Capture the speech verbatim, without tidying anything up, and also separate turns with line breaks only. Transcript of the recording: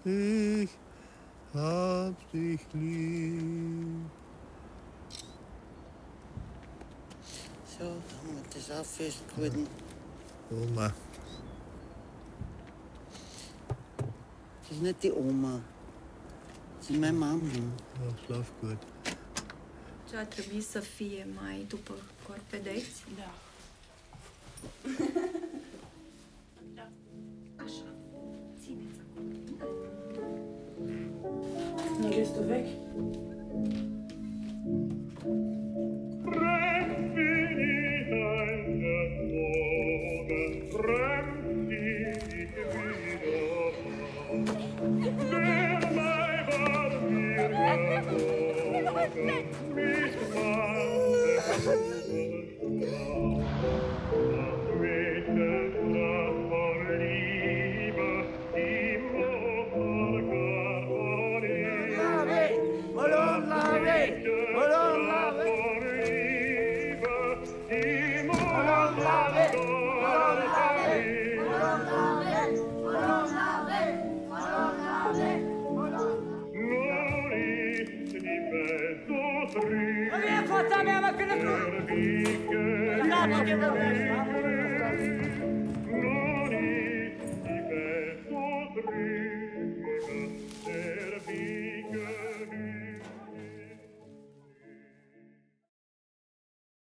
Ich hab dich lieb.
Zo, dan het is afvist geworden.
Oma.
Het is net die oma. Het is mijn mama.
Oh, slaap goed.
Ce ar trebui să fie mai după corpedeți?
Da. Da.
Așa. Țineți acolo.
Nu ești tu vechi?
Fața mea, mă, când nu...